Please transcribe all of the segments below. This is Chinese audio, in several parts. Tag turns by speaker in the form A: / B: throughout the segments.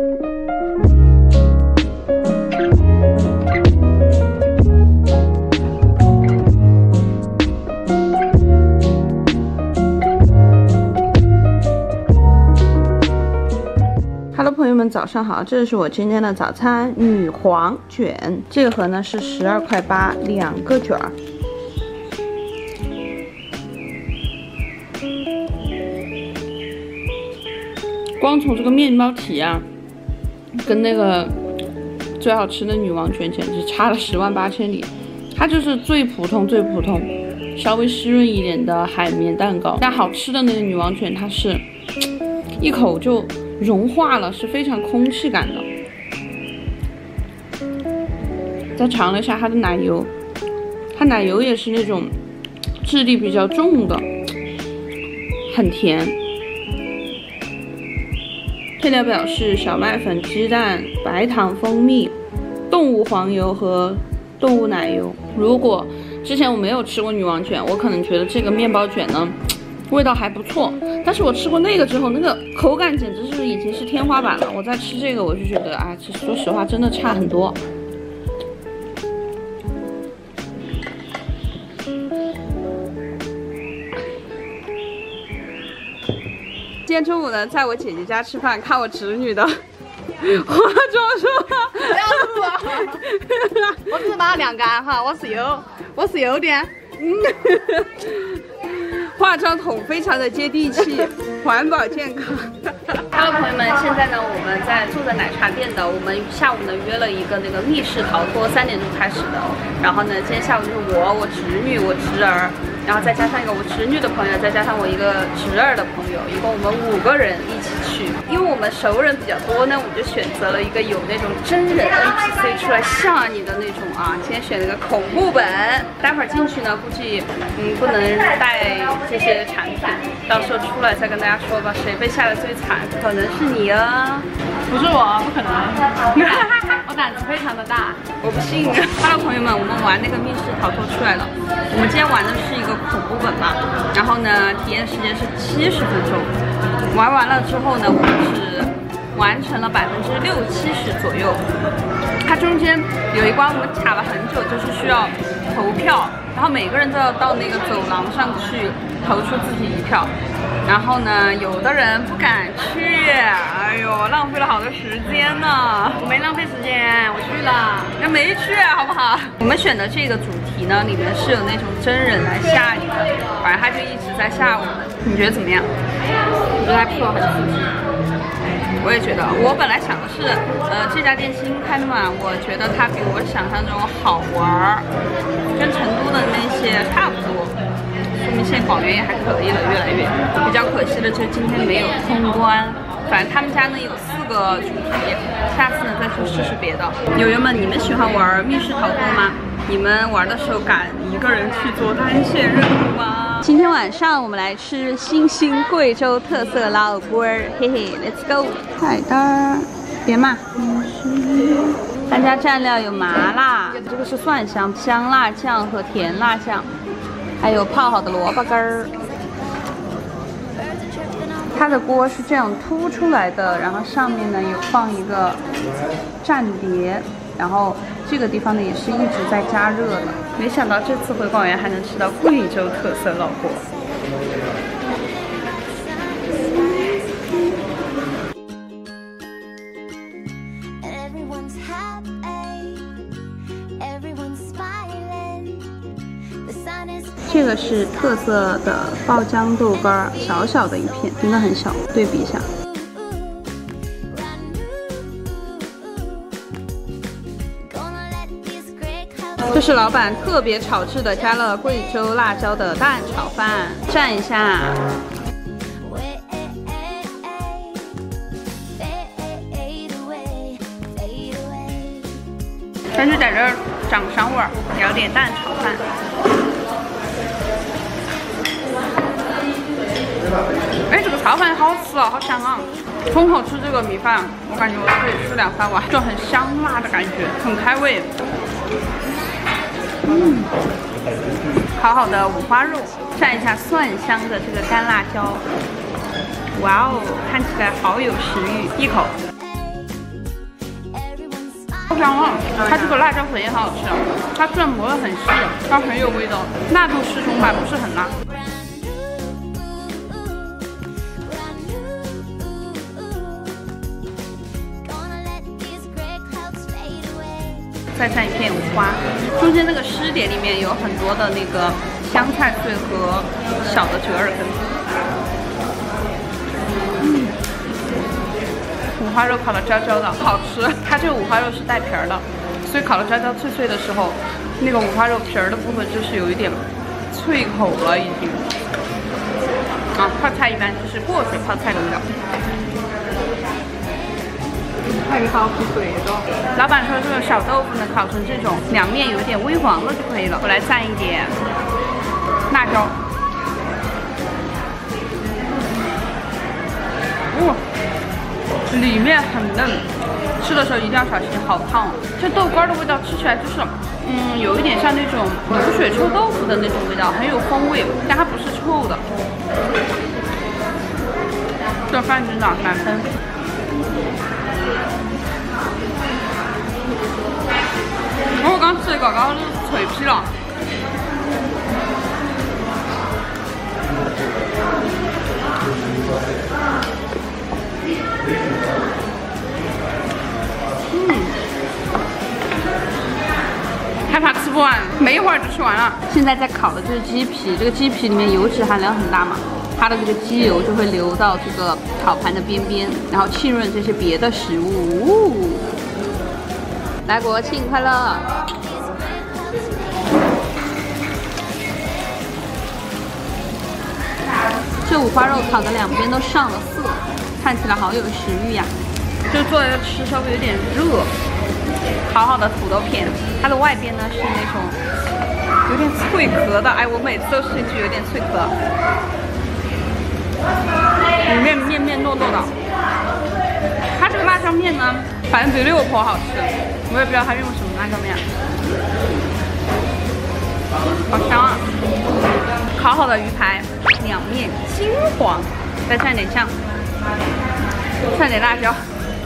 A: 朋友们早上好，这是我今天的早餐，女皇卷。这个盒呢是12.8块，2个卷儿。光从这个面包体啊，跟那个最好吃的女王卷简直差了108000里。它就是最普通、稍微湿润一点的海绵蛋糕。但好吃的那个女王卷，它是一口就融化了，是非常空气感的。再尝了一下它的奶油，它奶油也是那种质地比较重的，很甜。配料表是小麦粉、鸡蛋、白糖、蜂蜜、动物黄油和动物奶油。如果之前我没有吃过女王卷，我可能觉得这个面包卷呢味道还不错，但是我吃过那个之后，那个口感简直是已经是天花板了。我再吃这个，我就觉得啊，其实说实话真的差很多。今天中午呢，在我姐姐家吃饭，看我侄女的化妆说
B: 不要录啊！我只是把它晾干哈，我是有点。
A: 化妆筒非常的接地气，环保健康。Hello， 朋友们，现在呢我们住在奶茶店的，我们下午呢约了一个那个密室逃脱，3点钟开始的。然后呢，今天下午就是我侄女、我侄儿，然后再加上一个我侄女的朋友，再加上我一个侄儿的朋友，一共我们5个人一起去。因为我们熟人比较多呢，我们就选择了一个有那种真人 NPC 出来吓你的那种啊。今天选了个恐怖本，待会儿进去呢，估计不能带这些产品，到时候出来再跟大家说吧，谁被吓得最惨？可能是你啊，
B: 不是我，不可能。我胆子非常的大，
A: 我不信。Hello， 朋友们，我们玩那个密室逃脱出来了。我们今天玩的是一个恐怖本嘛，然后呢，体验时间是70分钟。玩完了之后呢，我们是完成了60-70%左右。它中间有一关我们卡了很久，就是需要投票，然后每个人都要到那个走廊上去投出自己一票。然后呢，有的人不敢去，哎呦，浪费了好多时间呢。
B: 我没浪费时间，我去了，
A: 那没去好不好？我们选的这个主题呢，里面是有那种真人来吓你的，反正他就一直在吓我们。你觉得怎么样？
B: 我觉得还不错，很刺激。
A: 我也觉得，我本来想的是，这家店新开的嘛，我觉得它比我想象中好玩，跟成都的那些差不多。说明现在广元也还可以了，越来越。比较可惜的就是今天没有通关。反正他们家呢有4个主题，下次呢再去试试别的。友友们，你们喜欢玩密室逃脱吗？你们玩的时候敢一个人去做单线任务吗？今天晚上我们来吃新兴贵州特色老锅儿，嘿嘿 ，Let's go！ 菜单，别骂。咱家蘸料有麻辣，这个是蒜香、香辣酱和甜辣酱，还有泡好的萝卜干儿。它的锅是这样凸出来的，然后上面呢有放一个蘸碟，然后这个地方呢也是一直在加热的。没想到这次回广元还能吃到贵州特色老锅。这个是特色的爆浆豆干，小小的一片，真的很小，对比一下。这是老板特别炒制的，加了贵州辣椒的蛋炒饭，蘸一下。但是在这儿掌上味儿，有点蛋炒饭。哎，这个炒饭好吃哦，好香啊！空口吃这个米饭，我感觉我可以吃2-3碗，就很香辣的感觉，很开胃。好好的五花肉，蘸一下蒜香的这个干辣椒。哇哦，看起来好有食欲，一口。 好香啊！它这个辣椒粉也好好吃，它虽然磨得很细，它很有味道，辣度适中吧，不是很辣。再蘸一片五花，中间那个湿碟里面有很多的那个香菜碎和小的折耳根。五花肉烤的焦焦的，好吃。它这个五花肉是带皮儿的，所以烤的焦焦脆脆的时候，那个五花肉皮儿的部分就是有一点脆口了已经。啊，泡菜一般就是过水泡菜的味道。
B: 还有好皮水的。
A: 老板说这个小豆腐呢，烤成这种两面有一点微黄了就可以了。我来蘸一点辣椒。哇，里面很嫩，吃的时候一定要小心，好烫哦。这豆干的味道吃起来就是，有一点像那种卤水臭豆腐的那种味道，很有风味，但它不是臭的。这饭真的满分。我刚吃的刚刚就是脆皮了。害怕吃不完，没一会儿就吃完了。现在在烤的就是鸡皮，这个鸡皮里面油脂含量很大嘛，它的这个鸡油就会流到这个烤盘的边边，然后浸润这些别的食物。来，国庆快乐！这五花肉烤的两边都上了色，看起来好有食欲呀。就做的吃稍微有点热。烤好的土豆片，它的外边呢是那种有点脆壳的，哎，我每次都吃进去有点脆壳，里面面面糯糯的。它这个辣椒面呢，6%好吃，我也不知道它用什么辣椒面，好香啊！烤好的鱼排，两面金黄，再蘸点酱，蘸点辣椒。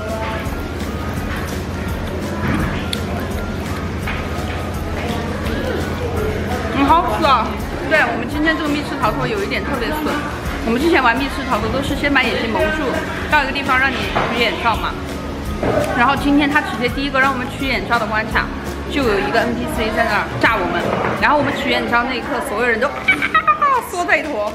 A: 好吃啊！对，我们今天这个密室逃脱有一点特别损。我们之前玩密室逃脱都是先把眼睛蒙住，到一个地方让你取眼罩嘛。然后今天他直接第一个让我们取眼罩的关卡，就有一个 NPC 在那儿炸我们。然后我们取眼罩那一刻，所有人都缩在一坨。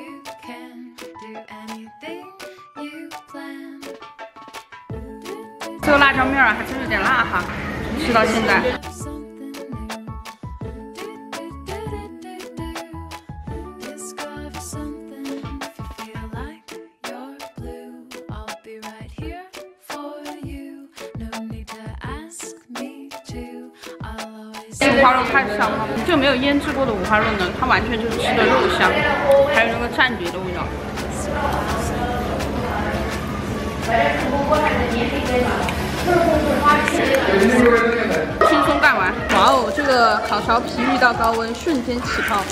A: 这个辣椒面还真有点辣哈，吃到现在。五花肉太香了，这个没有腌制过的五花肉呢，它完全就是吃的肉香，还有那个蘸碟的味道。轻松干完，哇哦！这个烤苕皮遇到高温，瞬间起泡。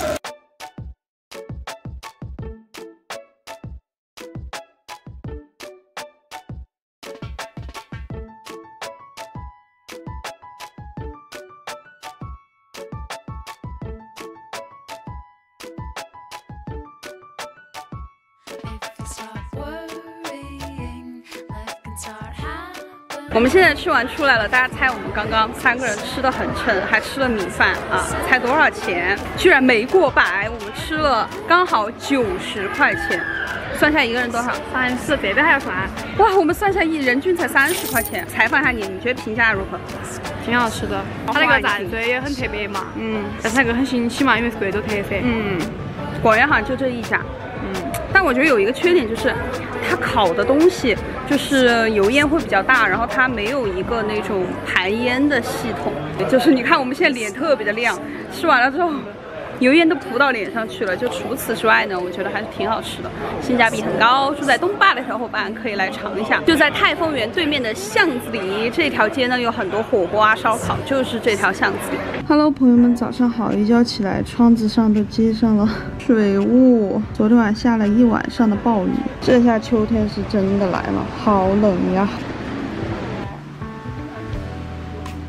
A: 我们现在吃完出来了，大家猜我们刚刚3个人吃的很撑，还吃了米饭啊，猜多少钱？居然没过100，我们吃了刚好90块钱，算下一个人多少？34，这边还要算。哇，我们算下人均才30块钱。采访一下你，你觉得评价如何？
B: 挺好吃的，它那个蘸水也很特别嘛，但是那个很新奇嘛，因为是贵州特色。
A: 果园好像就这一家。但我觉得有一个缺点就是，它烤的东西就是油烟会比较大，然后它没有一个那种排烟的系统。就是你看我们现在脸特别的亮，吃完了之后油烟都扑到脸上去了。就除此之外呢，我觉得还是挺好吃的，性价比很高。住在东坝的小伙伴可以来尝一下。就在泰丰园对面的巷子里，这条街呢有很多火锅啊、烧烤，就是这条巷子里。
C: Hello， 朋友们，早上好！一觉起来，窗子上都接上了水雾。昨天晚下了一晚上的暴雨，这下秋天是真的来了，好冷呀！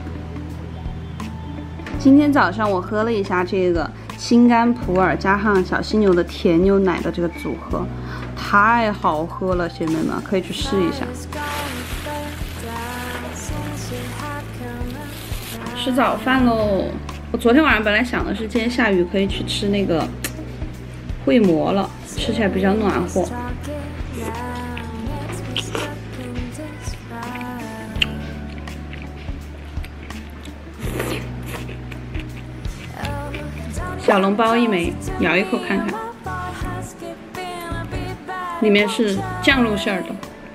C: 今天早上我喝了一下这个青柑普洱加上小犀牛的甜牛奶的这个组合，太好喝了，姐妹们可以去试一下。吃早饭喽！我昨天晚上本来想的是今天下雨可以去吃那个烩馍了，吃起来比较暖和。小笼包一枚，咬一口看看，里面是酱肉馅儿的。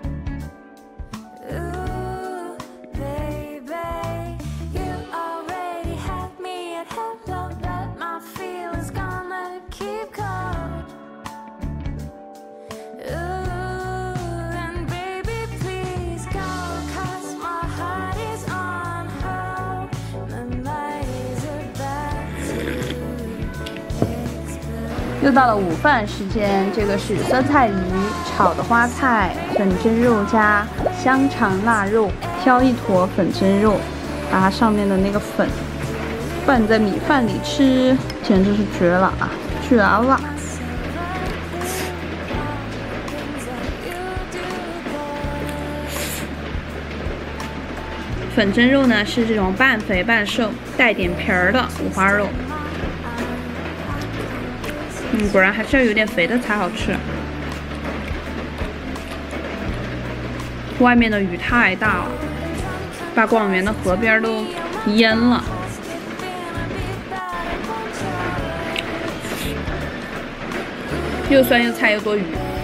C: 又到了午饭时间，这个是酸菜鱼炒的花菜，粉蒸肉加香肠腊肉，挑一坨粉蒸肉，把它上面的那个粉拌在米饭里吃，简直是绝了啊，绝了！粉蒸肉呢是这种半肥半瘦，带点皮儿的五花肉。果然还是要有点肥的才好吃。外面的雨太大了，把广元的河边都淹了。又酸又菜又多雨。